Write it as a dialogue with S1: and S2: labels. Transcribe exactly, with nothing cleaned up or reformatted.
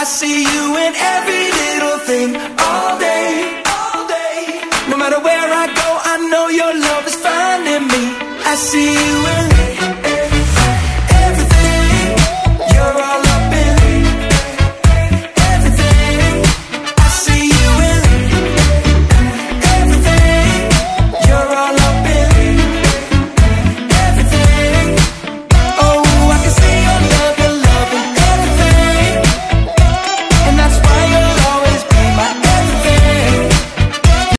S1: I see you in every little thing, all day, all day. No matter where I go, I know your love is finding me. I see you in